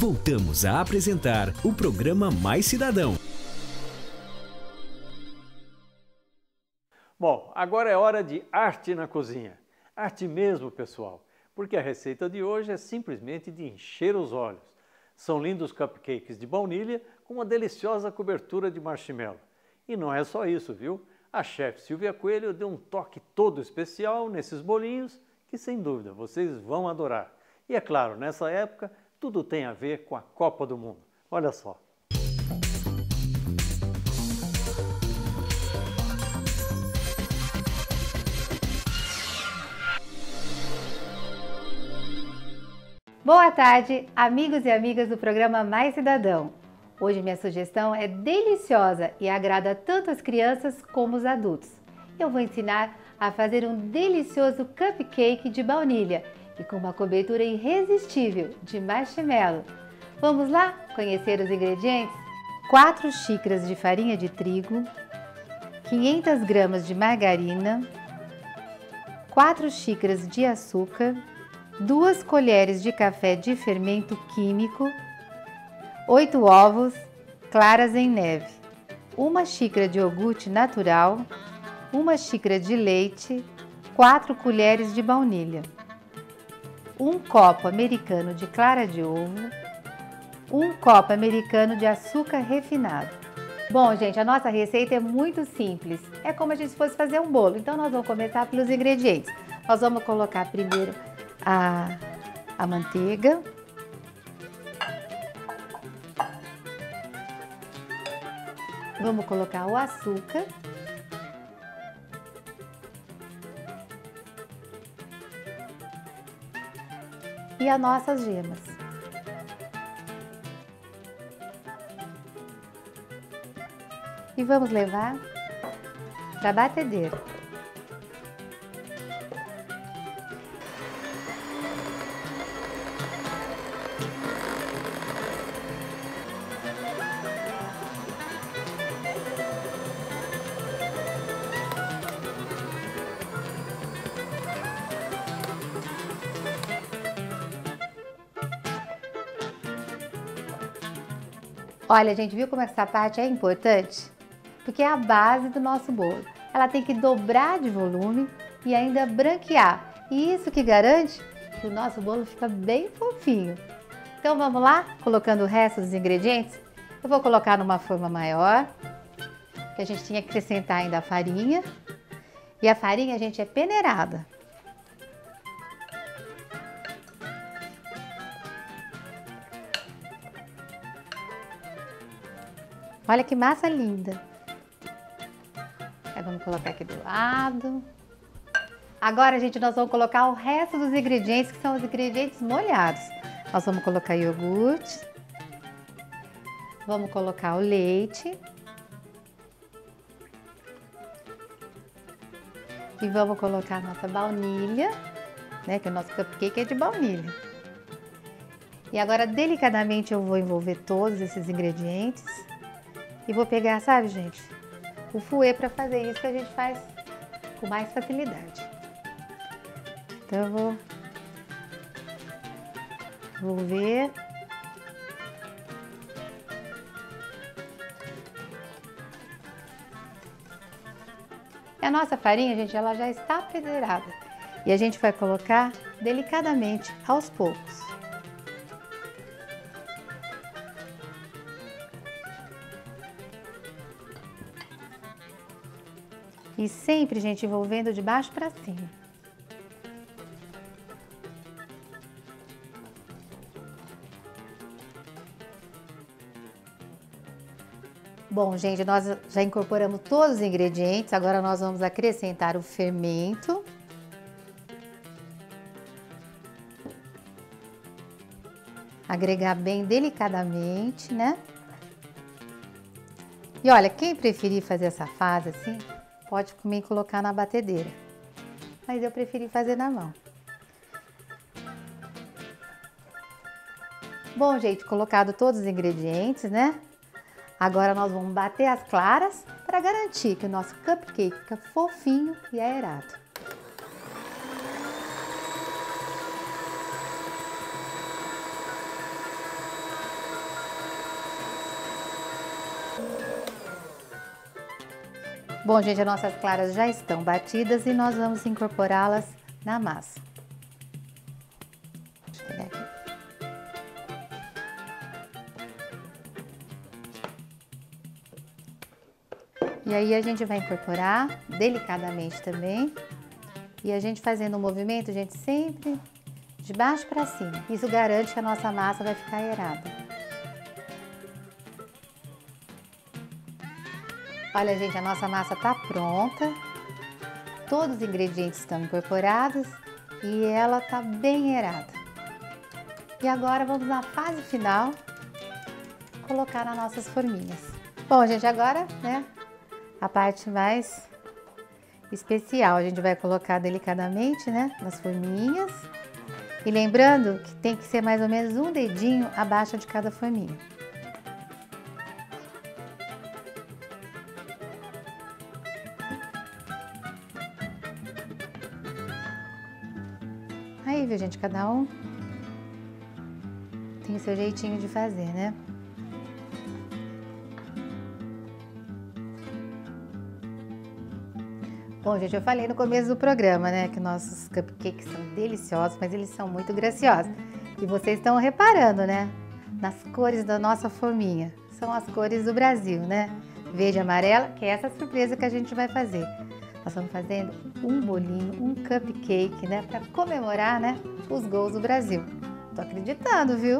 Voltamos a apresentar o programa Mais Cidadão. Bom, agora é hora de arte na cozinha. Arte mesmo, pessoal, porque a receita de hoje é simplesmente de encher os olhos. São lindos cupcakes de baunilha com uma deliciosa cobertura de marshmallow. E não é só isso, viu? A chefe Silvia Coelho deu um toque todo especial nesses bolinhos que, sem dúvida, vocês vão adorar. E é claro, nessa época, tudo tem a ver com a Copa do Mundo. Olha só. Boa tarde, amigos e amigas do programa Mais Cidadão. Hoje minha sugestão é deliciosa e agrada tanto as crianças como os adultos. Eu vou ensinar a fazer um delicioso cupcake de baunilha e com uma cobertura irresistível de marshmallow. Vamos lá conhecer os ingredientes? 4 xícaras de farinha de trigo, 500 gramas de margarina, 4 xícaras de açúcar, 2 colheres de café de fermento químico, 8 ovos, claras em neve, 1 xícara de iogurte natural, 1 xícara de leite, 4 colheres de baunilha, 1 copo americano de clara de ovo, 1 copo americano de açúcar refinado. Bom, gente, a nossa receita é muito simples, é como a gente fosse fazer um bolo, então nós vamos começar pelos ingredientes. Nós vamos colocar primeiro a manteiga, vamos colocar o açúcar, e as nossas gemas. E vamos levar para a batedeira. Olha, gente, viu como essa parte é importante? Porque é a base do nosso bolo. Ela tem que dobrar de volume e ainda branquear. E isso que garante que o nosso bolo fica bem fofinho. Então vamos lá, colocando o resto dos ingredientes. Eu vou colocar numa forma maior, que a gente tinha que acrescentar ainda a farinha. E a farinha, gente, é peneirada. Olha que massa linda. Aí vamos colocar aqui do lado. Agora, gente, nós vamos colocar o resto dos ingredientes, que são os ingredientes molhados. Nós vamos colocar iogurte. Vamos colocar o leite. E vamos colocar a nossa baunilha, né? Que o nosso cupcake é de baunilha. E agora, delicadamente, eu vou envolver todos esses ingredientes. E vou pegar, sabe, gente, o fouet para fazer isso que a gente faz com mais facilidade. Então eu vou ver. E a nossa farinha, gente, ela já está peneirada. E a gente vai colocar delicadamente, aos poucos. E sempre, gente, envolvendo de baixo para cima. Bom, gente, nós já incorporamos todos os ingredientes. Agora nós vamos acrescentar o fermento. Agregar bem delicadamente, né? E olha, quem preferir fazer essa fase assim, pode também colocar na batedeira. Mas eu preferi fazer na mão. Bom, gente, colocado todos os ingredientes, né? Agora nós vamos bater as claras para garantir que o nosso cupcake fica fofinho e aerado. Bom, gente, as nossas claras já estão batidas e nós vamos incorporá-las na massa. Deixa eu pegar aqui. E aí a gente vai incorporar delicadamente também. E a gente fazendo um movimento, gente, sempre de baixo para cima. Isso garante que a nossa massa vai ficar aerada. Olha, gente, a nossa massa tá pronta. Todos os ingredientes estão incorporados e ela tá bem aerada. E agora vamos na fase final, colocar nas nossas forminhas. Bom, gente, agora, né, a parte mais especial. A gente vai colocar delicadamente, né, nas forminhas. E lembrando que tem que ser mais ou menos um dedinho abaixo de cada forminha. Aí, viu, gente, cada um tem o seu jeitinho de fazer, né? Bom, gente, eu falei no começo do programa, né, que nossos cupcakes são deliciosos, mas eles são muito graciosos. E vocês estão reparando, né, nas cores da nossa forminha. São as cores do Brasil, né? Verde e amarela, que é essa surpresa que a gente vai fazer. Nós estamos fazendo um bolinho, um cupcake, né, para comemorar, né, os gols do Brasil. Tô acreditando, viu?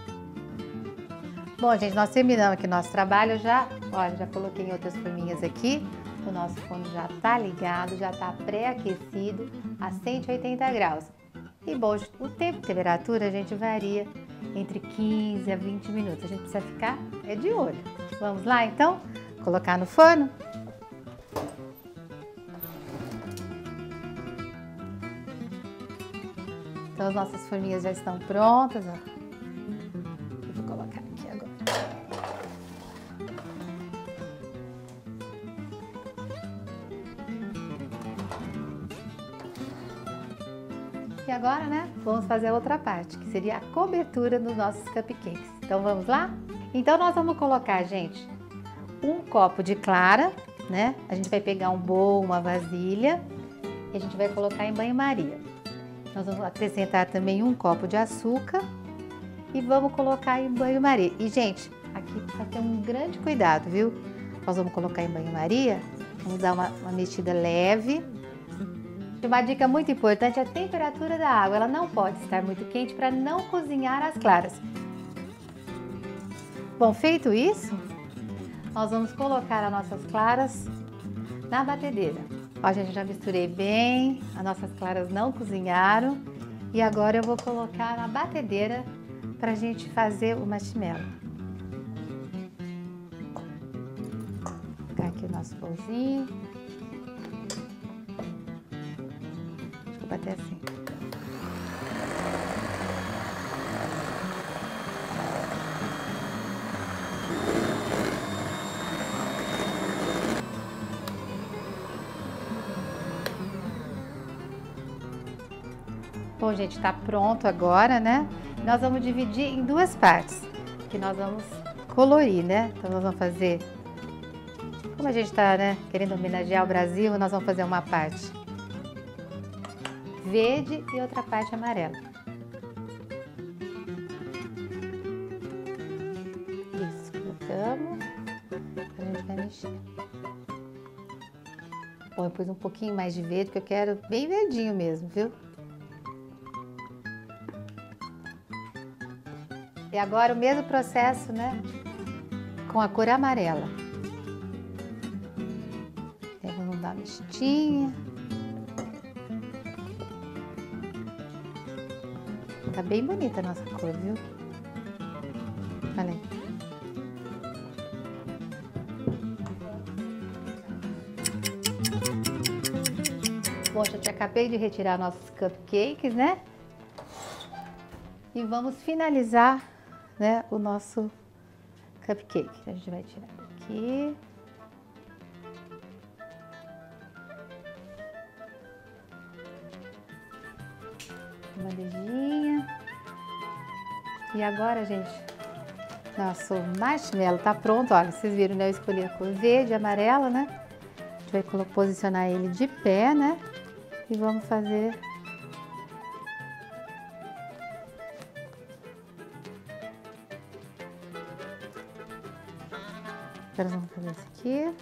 Bom, gente, nós terminamos aqui nosso trabalho já. Olha, já coloquei em outras forminhas aqui. O nosso forno já tá ligado, já tá pré-aquecido a 180 graus. E bom, o tempo de temperatura a gente varia entre 15 a 20 minutos. A gente precisa ficar de olho. Vamos lá, então? Colocar no forno? Então, as nossas forminhas já estão prontas, ó. Eu vou colocar aqui agora. E agora, né, vamos fazer a outra parte, que seria a cobertura dos nossos cupcakes. Então, vamos lá? Então, nós vamos colocar, gente, um copo de clara, né? A gente vai pegar um bowl, uma vasilha e a gente vai colocar em banho-maria. Nós vamos acrescentar também um copo de açúcar e vamos colocar em banho-maria. E, gente, aqui precisa ter um grande cuidado, viu? Nós vamos colocar em banho-maria, vamos dar uma mexida leve. Uma dica muito importante é a temperatura da água. Ela não pode estar muito quente para não cozinhar as claras. Bom, feito isso, nós vamos colocar as nossas claras na batedeira. Ó, gente, já misturei bem, as nossas claras não cozinharam. E agora eu vou colocar na batedeira para a gente fazer o marshmallow. Vou colocar aqui o nosso pãozinho. Deixa eu bater assim. Bom, gente, tá pronto agora, né? Nós vamos dividir em duas partes, que nós vamos colorir, né? Então, nós vamos fazer, como a gente tá, né, querendo homenagear o Brasil, nós vamos fazer uma parte verde e outra parte amarela. Isso, colocamos, a gente vai mexer. Bom, eu pus um pouquinho mais de verde, porque eu quero bem verdinho mesmo, viu? E agora o mesmo processo, né, com a cor amarela. Aí vamos dar uma mexidinha. Tá bem bonita a nossa cor, viu? Olha aí. Bom, gente, acabei de retirar nossos cupcakes, né? E vamos finalizar, né, o nosso cupcake. A gente vai tirar daqui. Bandejinha. E agora, gente, nosso marshmallow tá pronto. Olha, vocês viram, né? Eu escolhi a cor verde e amarela, né? gente vai posicionar ele de pé, né? E vamos fazer... Agora vamos fazer esse aqui.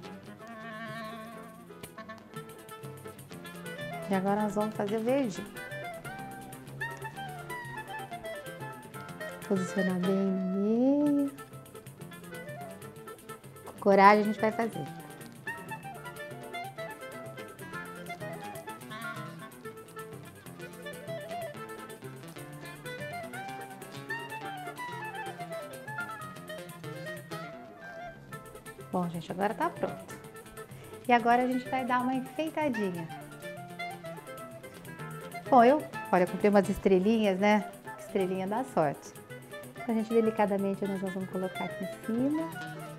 E agora nós vamos fazer o verdinho. Posicionar bem no meio. Com coragem a gente vai fazer. Bom, gente, agora tá pronto. E agora a gente vai dar uma enfeitadinha. Bom, olha, eu comprei umas estrelinhas, né? Estrelinha da sorte. Então, a gente, delicadamente, nós vamos colocar aqui em cima.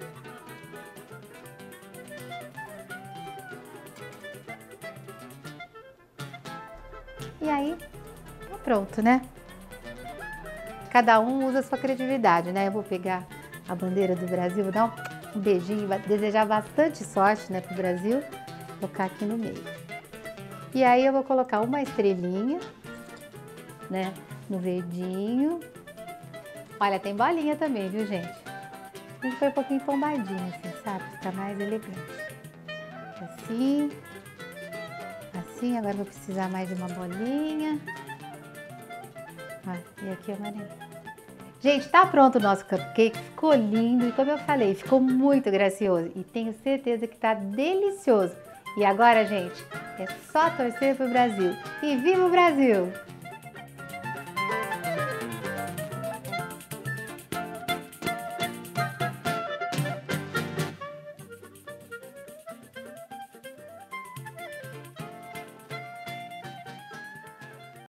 E aí, tá pronto, né? Cada um usa a sua criatividade, né? Eu vou pegar a bandeira do Brasil, vou dar um beijinho, desejar bastante sorte, né, pro Brasil, colocar aqui no meio. E aí eu vou colocar uma estrelinha, né, no verdinho. Olha, tem bolinha também, viu, gente? A gente foi um pouquinho pombadinho, assim, sabe? Fica mais elegante. Assim. Assim, agora eu vou precisar mais de uma bolinha. Ah, e aqui a amarelinha. Gente, tá pronto o nosso cupcake, ficou lindo e, como eu falei, ficou muito gracioso e tenho certeza que tá delicioso. E agora, gente, é só torcer pro Brasil. E viva o Brasil!